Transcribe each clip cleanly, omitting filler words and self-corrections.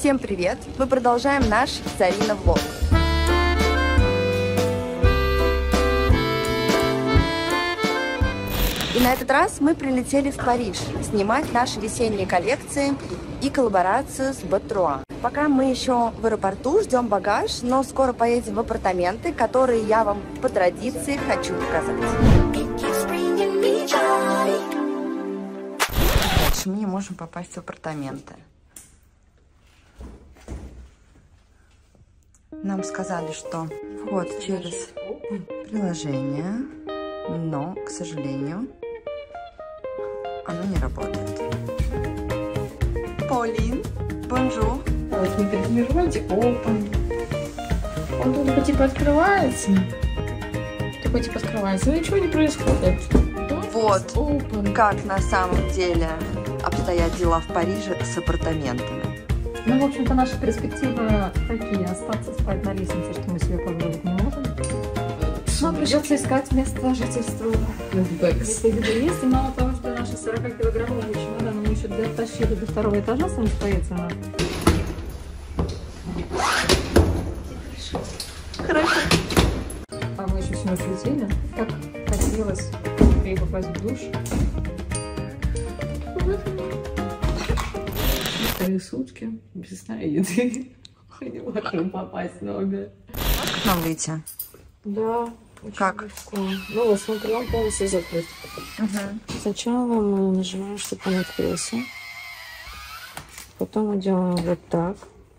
Всем привет! Мы продолжаем наш Зарина-влог. И на этот раз мы прилетели в Париж снимать наши весенние коллекции и коллаборацию с Батруа. Пока мы еще в аэропорту, ждем багаж, но скоро поедем в апартаменты, которые я вам по традиции хочу показать. Дальше мы не можем попасть в апартаменты. Нам сказали, что вход через приложение, но, к сожалению, оно не работает. Полин, бонжур. Вот, не переживайте, open. Он только типа открывается. Такой типа открывается, но ничего не происходит. Вот open. Как на самом деле обстоят дела в Париже с апартаментами. Ну, в общем-то, наши перспективы такие. Остаться спать на лестнице, что мы себе позволить не можем. Нам придется искать место жительства. Если где-то есть, и мало того, что наши 40-килограммовые чемоданы мы еще дотащили до второго этажа самостоятельно. Хорошо. А мы еще сегодня слетели. Как хотелось ей попасть в душ. Вторые сутки без сна и еды. Не можем попасть в номер. Как нам выйти? Да. Как? Легко. Ну вот, смотри, он полностью закрыт. Сначала мы нажимаем, чтобы он открылся. Потом делаем вот так.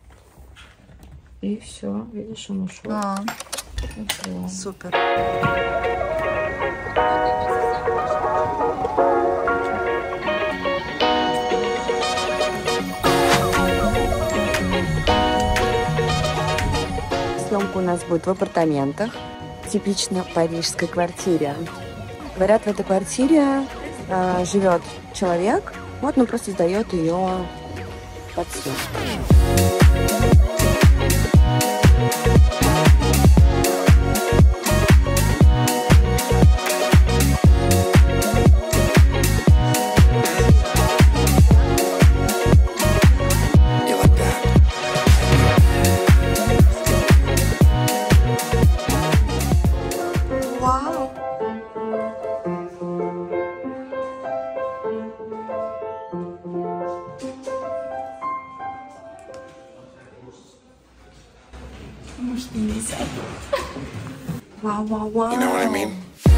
И все, видишь, он ушел. Супер. Съемка у нас будет в апартаментах, типично парижской квартире. Говорят, в этой квартире живет человек, вот, ну просто сдает ее под съемку. Может, нельзя. Вау, вау, вау. You know what I mean?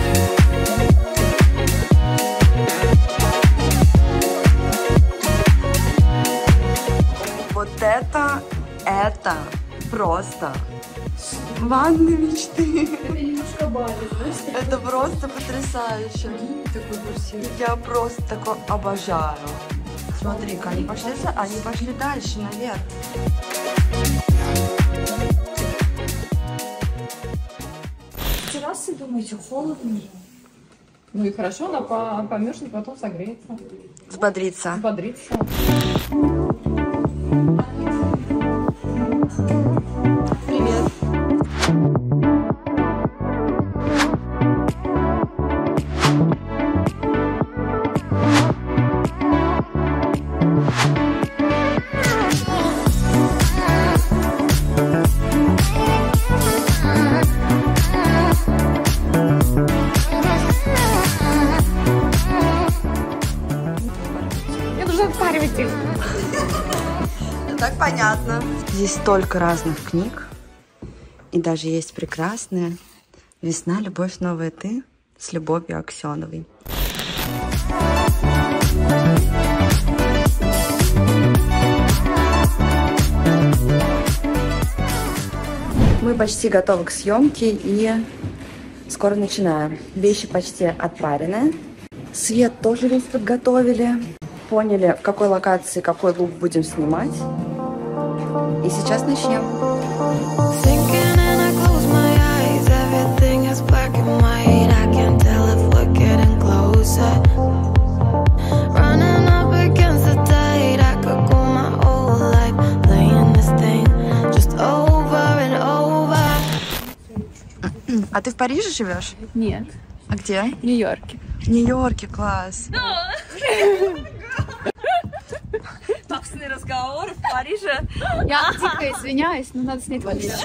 Вот это просто ванны мечты. Это немножко Бали, знаешь? Это просто потрясающе. Я просто такое обожаю. Смотри-ка, они пошли дальше, наверх. Террасы, думаете, холодно же? Ну и хорошо, она померзнет, потом согреется. Взбодриться. Взбодрится. Привет. Отпаривать их. Так понятно. Здесь столько разных книг. И даже есть прекрасная «Весна, любовь, новая ты» с Любовью Аксеновой. Мы почти готовы к съемке и скоро начинаем. Вещи почти отпарены. Свет тоже весь подготовили. Поняли, в какой локации какой лук будем снимать. И сейчас начнем. А ты в Париже живешь? Нет. А где? В Нью-Йорке. В Нью-Йорке, класс. Интересный разговор в Париже. Я дико извиняюсь, но надо снять валидку.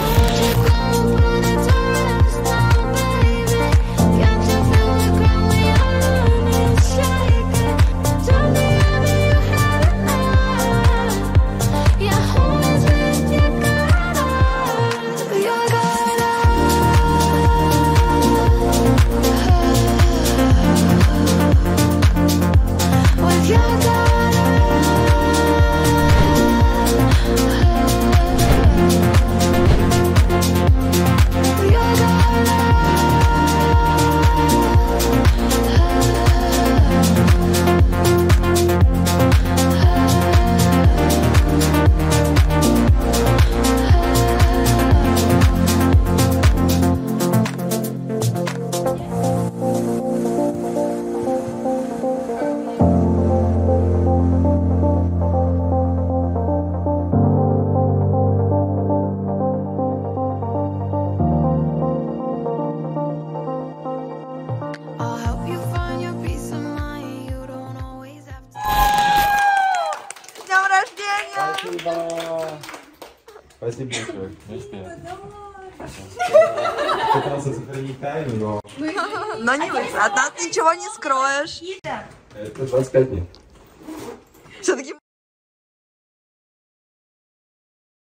Спасибо большое. Пытался сохранить тайну, Но не выйдет. От нас ничего не скроешь. это 25 дней. Все-таки